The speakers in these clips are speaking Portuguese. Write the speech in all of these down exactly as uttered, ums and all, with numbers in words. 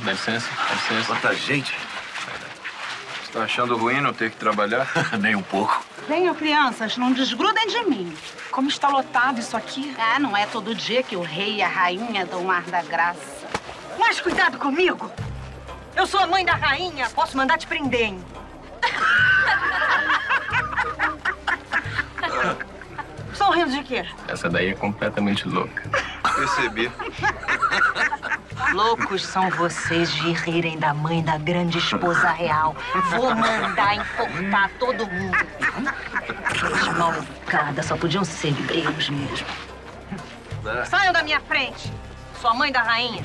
dá licença, dá licença. Quanta gente. Você tá achando ruim não ter que trabalhar? Nem um pouco. Venham, crianças, não desgrudem de mim. Como está lotado isso aqui. Ah, não é todo dia que o rei e a rainha dão um ar da graça. Mas cuidado comigo! Eu sou a mãe da rainha, posso mandar te prender, hein? Estão rindo de quê? Essa daí é completamente louca. Percebi. Loucos são vocês de rirem da mãe da grande esposa real. Vou mandar enforcar todo mundo. Aqueles mal educadas só podiam ser gregos mesmo. É. Saiam da minha frente, sua mãe da rainha.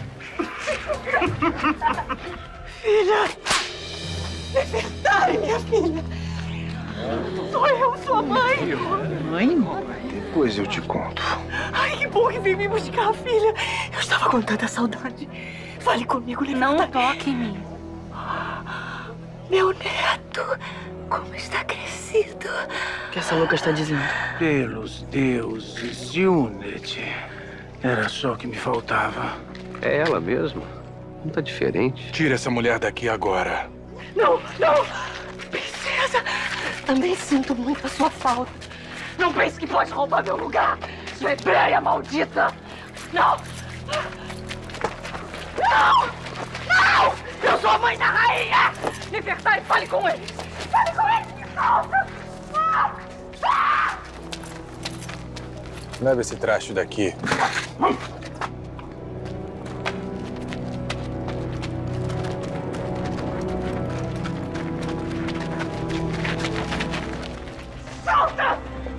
Filha! É verdade, minha filha! Sou eu, sua mãe! Mãe? Depois eu te conto. Ai, que bom que veio me buscar, filha! Eu estava com tanta saudade. Fale comigo, Não Liberta. toque em mim. Meu neto, como está crescido. O que essa louca está dizendo? Pelos deuses, Unity. Era só o que me faltava. É ela mesmo? Não tá diferente. Tira essa mulher daqui agora. Não, não! Princesa, também sinto muito a sua falta. Não pense que pode roubar meu lugar, sua hebreia maldita! Não! Não! Não! Eu sou a mãe da rainha! Nefertari, fale com eles! Fale com eles, me solta! Não! Ah! Leva esse traste daqui. Solta!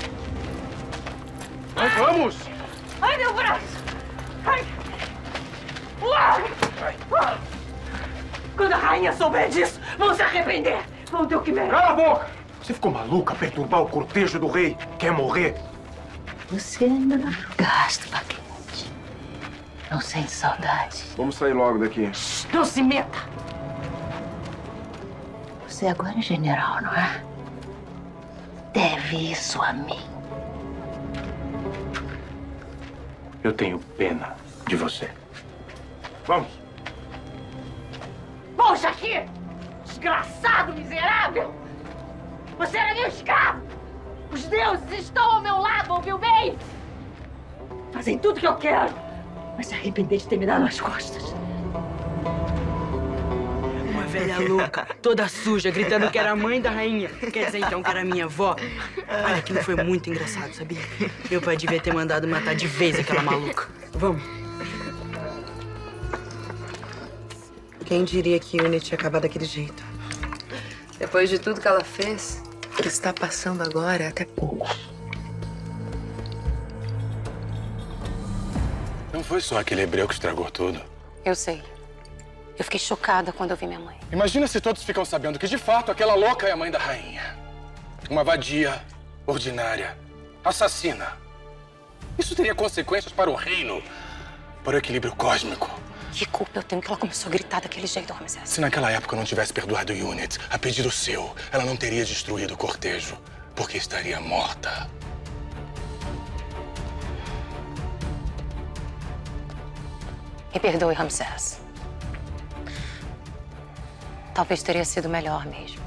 Nós vamos! Ai, meu braço! Ai! Uau! Quando a rainha souber disso, vão se arrepender! Vão ter o que merece! Cala a boca! Você ficou maluca a perturbar o cortejo do rei? Quer morrer? Você ainda não jogaste, paquete. Não sente saudade. Vamos sair logo daqui. Não se meta! Você agora é general, não é? Deve isso a mim. Eu tenho pena de você. Vamos! Poxa aqui! Desgraçado, miserável! Você era meu escravo! Os deuses estão ao meu lado, ouviu bem? Fazem tudo que eu quero, mas se arrepender de ter me dado as costas. Uma velha louca, toda suja, gritando que era a mãe da rainha. Quer dizer, então, que era minha avó? Olha, aquilo foi muito engraçado, sabia? Meu pai devia ter mandado matar de vez aquela maluca. Vamos. Quem diria que Unity ia acabar daquele jeito? Depois de tudo que ela fez, o que está passando agora é até pouco. Não foi só aquele hebreu que estragou tudo. Eu sei. Eu fiquei chocada quando eu vi minha mãe. Imagina se todos ficam sabendo que, de fato, aquela louca é a mãe da rainha. Uma vadia, ordinária, assassina. Isso teria consequências para o reino, para o equilíbrio cósmico. Que culpa eu tenho que ela começou a gritar daquele jeito, Ramsés? Se naquela época eu não tivesse perdoado Unity, a pedido seu, ela não teria destruído o cortejo, porque estaria morta. Me perdoe, Ramsés. Talvez teria sido melhor mesmo.